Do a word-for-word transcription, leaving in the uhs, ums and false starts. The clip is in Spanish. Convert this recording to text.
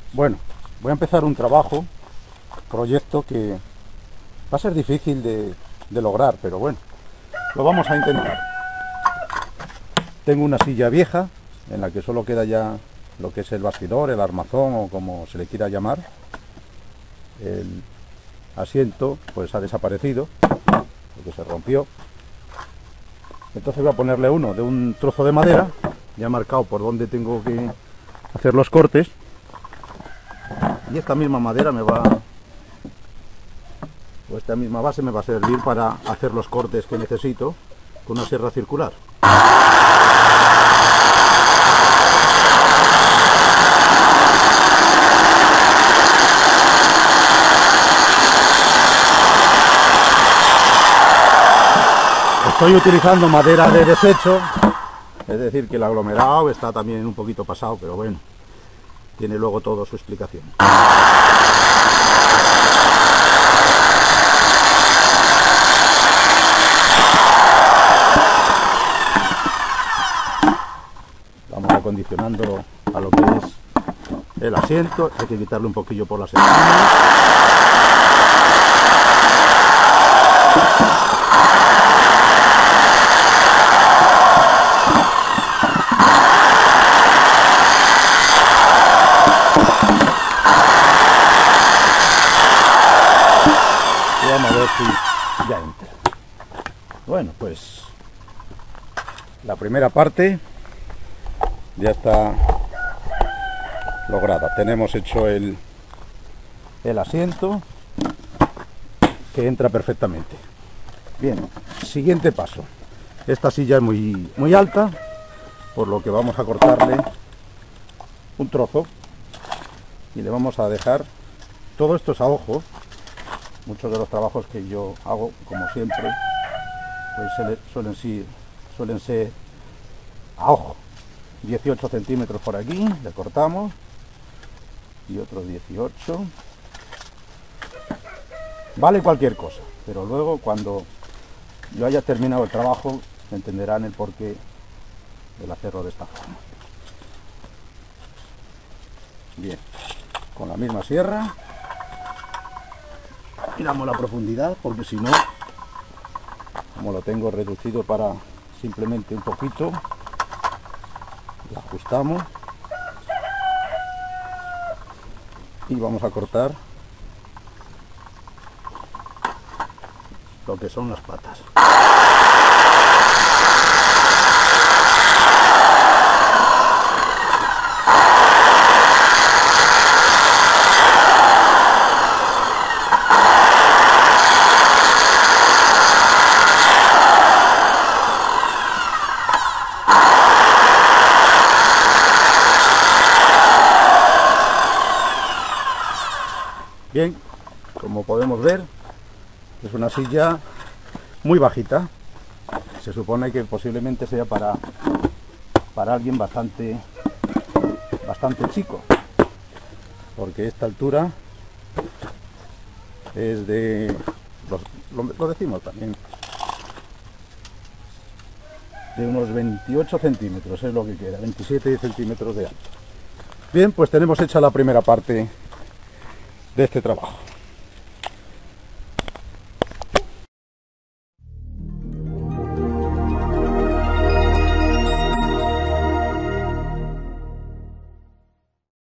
Bueno, voy a empezar un trabajo, proyecto que va a ser difícil de, de lograr, pero bueno, lo vamos a intentar. Tengo una silla vieja en la que solo queda ya lo que es el bastidor, el armazón o como se le quiera llamar. El asiento pues ha desaparecido porque se rompió. Entonces voy a ponerle uno de un trozo de madera, ya marcado por donde tengo que hacer los cortes. Y esta misma madera me va, o esta misma base me va a servir para hacer los cortes que necesito con una sierra circular. Estoy utilizando madera de desecho, es decir que el aglomerado está también un poquito pasado, pero bueno, tiene luego todo su explicación. Vamos acondicionando a lo que es el asiento, hay que quitarle un poquillo por las esquinas. Vamos a ver si ya entra. Bueno, pues la primera parte ya está lograda. Tenemos hecho el, el asiento que entra perfectamente. Bien, siguiente paso. Esta silla es muy, muy alta, por lo que vamos a cortarle un trozo y le vamos a dejar, todo esto es a ojo. Muchos de los trabajos que yo hago, como siempre, pues suelen ser, suelen ser a ojo. dieciocho centímetros por aquí, le cortamos, y otros dieciocho. Vale cualquier cosa, pero luego cuando yo haya terminado el trabajo, entenderán el porqué del hacerlo de esta forma. Bien, con la misma sierra. Miramos la profundidad, porque si no, como lo tengo reducido para simplemente un poquito, lo ajustamos y vamos a cortar lo que son las patas. Bien, como podemos ver, es una silla muy bajita. Se supone que posiblemente sea para, para alguien bastante, bastante chico, porque esta altura es de, lo, lo, lo decimos también, de unos veintiocho centímetros, es lo que queda, veintisiete centímetros de alto. Bien, pues tenemos hecha la primera parte de este trabajo.